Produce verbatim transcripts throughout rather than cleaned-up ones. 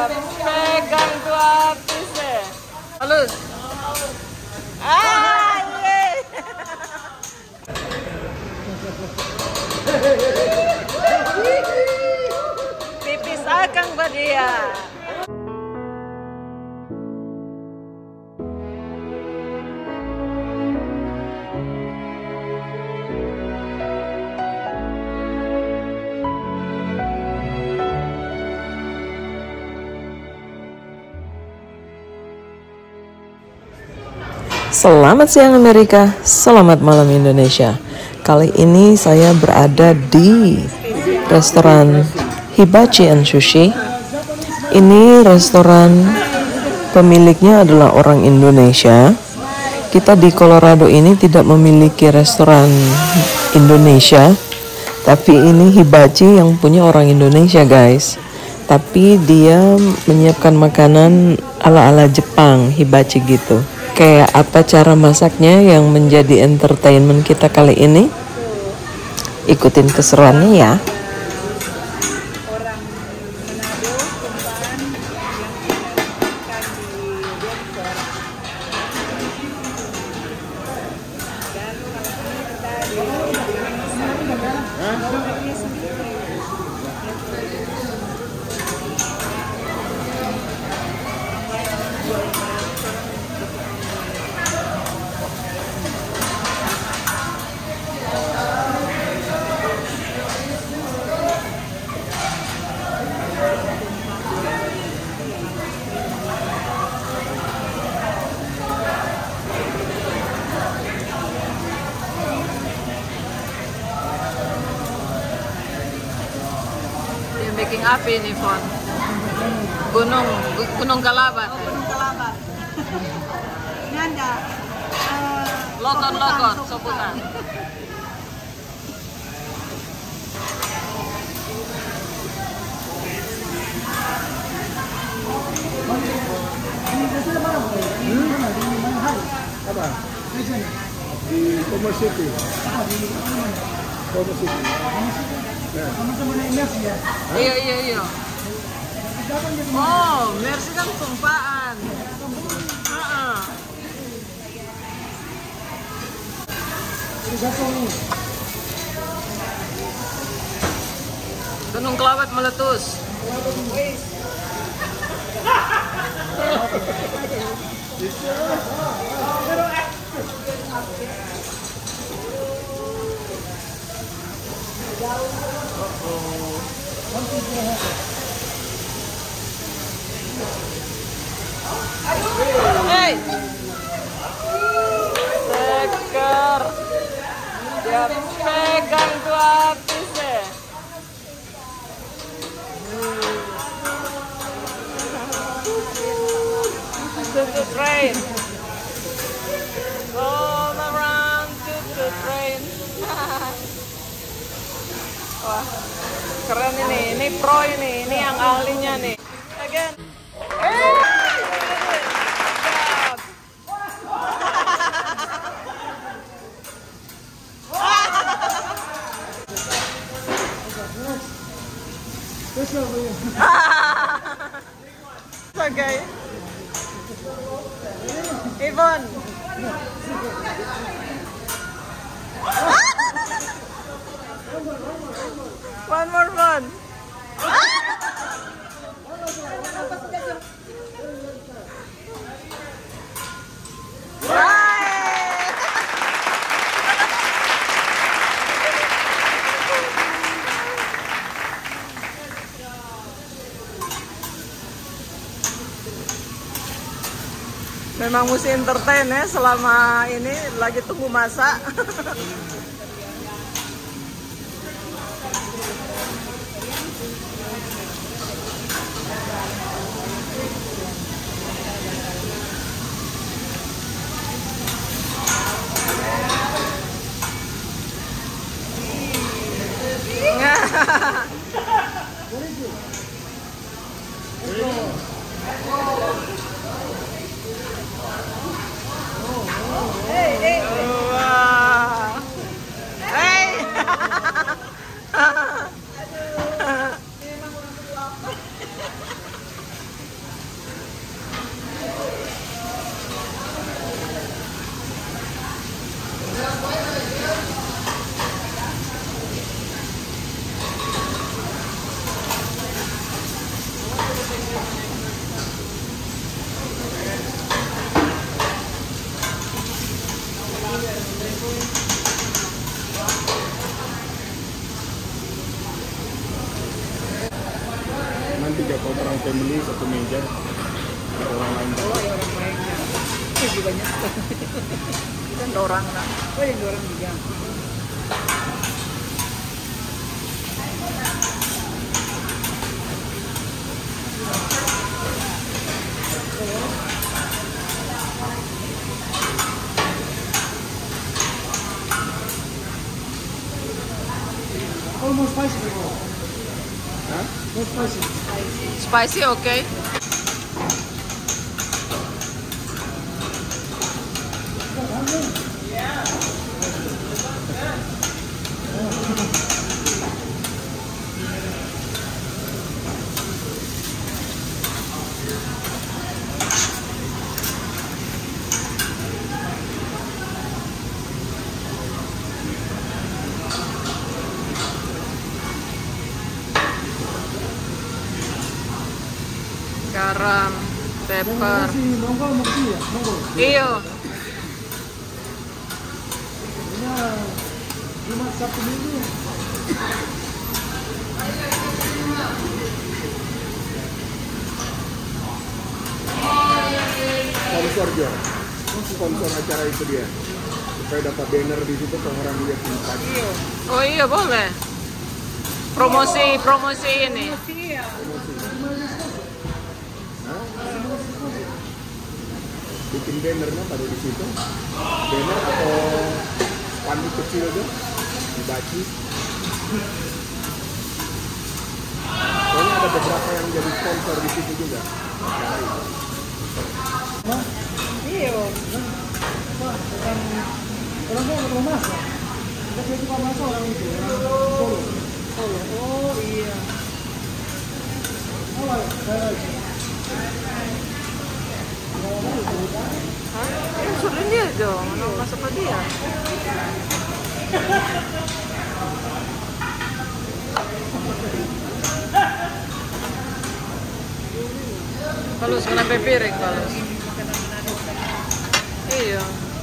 Dia pegang tuh artis deh. Halus. Ah, ye. Pipis akan buat dia. Selamat siang Amerika, selamat malam Indonesia. Kali ini saya berada di restoran Hibachi and Sushi. Ini restoran pemiliknya adalah orang Indonesia. Kita di Colorado ini tidak memiliki restoran Indonesia, tapi ini Hibachi yang punya orang Indonesia guys. Tapi dia menyiapkan makanan ala-ala Jepang, Hibachi gitu. Kayak apa cara masaknya yang menjadi entertainment kita kali ini? Ikutin keseruannya ya. Bikin api nih, Fon. Gunung, Gunung Kalabat. Oh, Gunung Kalabat. Ini ada uh, Lokot-lokot, soputan. Apa? Di Commerce City. Commerce City. Iya, iya, iya. Oh, Mercy kan tumpaan. Heeh. Gunung Kelabat meletus. Hey, seker, dia pegang tuh artis deh. To the train, all around to the train. Wah, keren ini, ini pro ini, ini yang ahlinya nih. Again. Okay. Yvonne. One more one. Memang mesti entertain ya selama ini lagi tunggu masak. Wah. family satu meja. Orang lain. Oh ya orang lainnya. Lebih banyak. Kita dua orang lah. Oh yang dua orang juga. Almost spicy bro. Hah? Not spicy. Spicy, okay. Garam, pepper. Mongol mesti ya, mongol. Iyo. Ini Jumat Sabtu Minggu. Sponsor Jo, sponsor acara itu dia. Supaya dapat banner di situ orang lihat di pagi. Oh iya boleh. Promosi promosi ini. Bikin bannernya taruh di situ, banner atau spanduk kecil tuh dibaci. Soalnya ada beberapa yang jadi sponsor di situ juga. Iyo. Orang mau ketemu Mas, kita jadi Pak Mas orang itu, orang Solo. Solo. Oh iya. Oh, saya Hah? Ya suruh dia dong, mau masuk ke dia. Kalau kenapa piring kalau? Iya.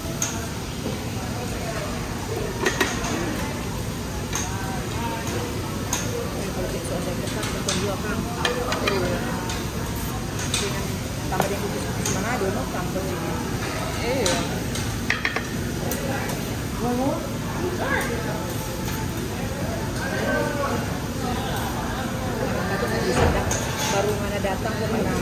Tambah dia khusus Manado, no? Tambah ini. Iya. Baru mana datang ke mana.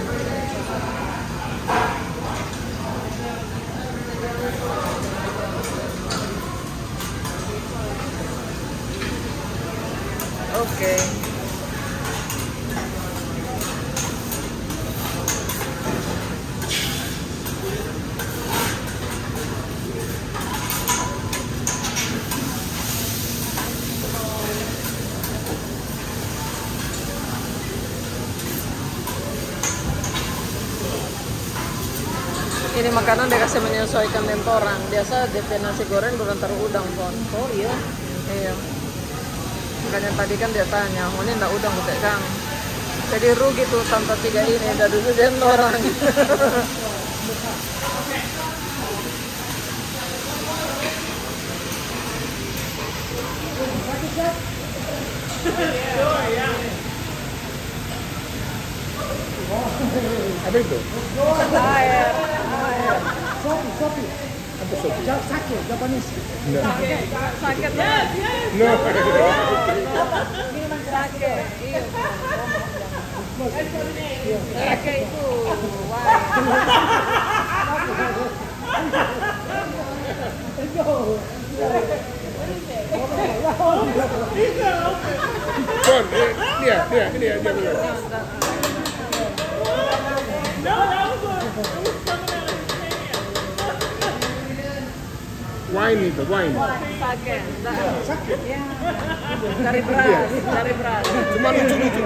Oke. Ini makanan dikasih menyesuaikan dengan orang. Biasa D P nasi goreng durang taruh udang pon. Oh iya. Iya. Makanya tadi kan dia tanya, oh ini enggak udang kutek kang. Jadi rugi tuh tanpa tiga ini, udah dulu dan orang. Apa itu? Air. Sopi, sopi. Apa sopi? Sake, Japanese. Sakit, sakit banget. No. Minuman sake. Iya. Sake itu John, eh, dia, dia, ini dia, dia dulu. Wine itu, wine. Sake. Sake. Ya. Dari beras, dari beras. Cuma lucu-lucu.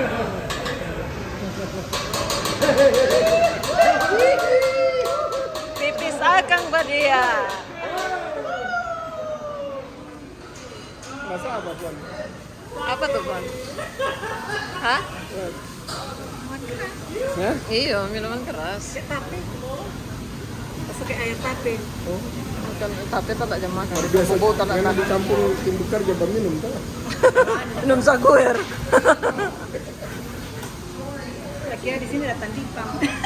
Pipis akang badia. Rasa apa, Puan? Apa tuh, Bon? Hah? Hah? Iya, minuman keras. Tapi masuk ke air tapi. Oh. Bukan tapi tak jam makan. Kalau biasa Bau tak yang nak dicampur tim bekerja berminum, tak? minum saguer. Ya di sini datang Dipang.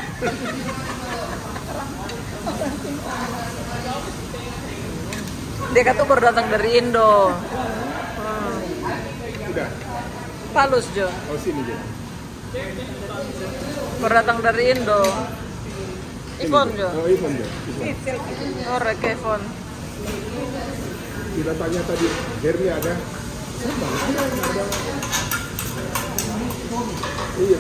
Dia kata baru datang dari Indo. Hmm. Udah. Palus Jo. Oh sini Jo. Baru datang dari Indo. Iphone Jo. Oh iPhone Jo. iPhone. Oh rek iPhone. Kita tanya tadi, Herli ada? Sama, ada, ada. Iya.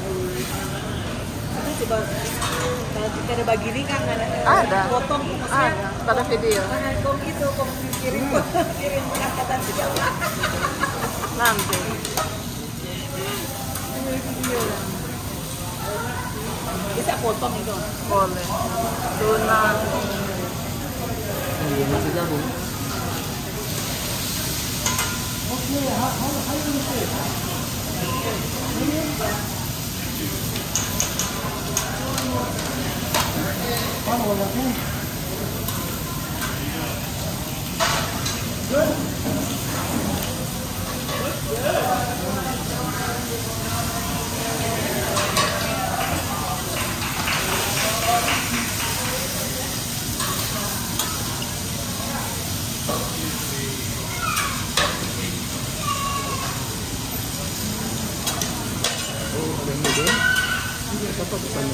Coba kalau kita ada bagi ini kan ada Ada. potong Ada. Pada video. Nah, kok gitu kok kirim kirim perkataan segala. Nanti. Bisa potong itu. Boleh. Tuna. Masih gabung. Apa pesannya?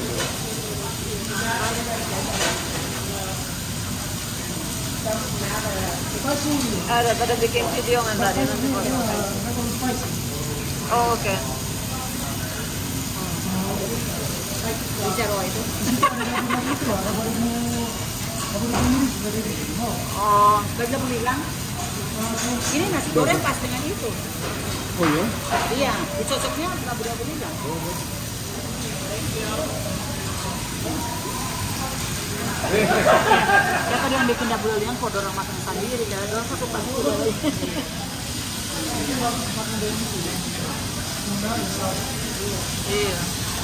Ada pada bikin video kan tadi nanti potong. Oh, oke. Okay. Bicara itu. Oh, Belajar bilang ini nasi goreng pas dengan itu. Oh iya? Iya, cocoknya abu-abu bilang. Ya kalau yang bikin double yang kok orang makan sendiri, ya orang satu pasti udah. iya.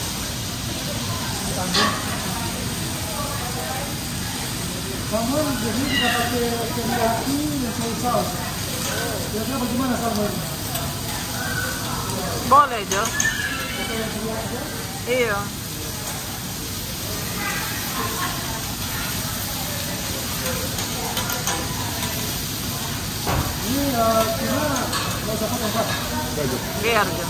Salmon jadi kita pakai teriyaki dan soy sauce. Kira-kira bagaimana salmon? Boleh Jo. Iya. Ini uh, tuna nggak usah potong Pak. Biar Jo.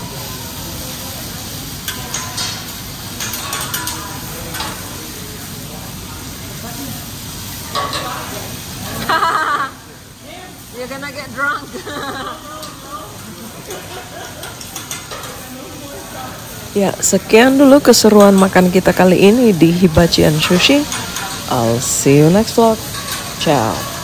You're gonna get drunk. Ya, sekian dulu keseruan makan kita kali ini di Hibachi and Sushi. I'll see you next vlog. Ciao.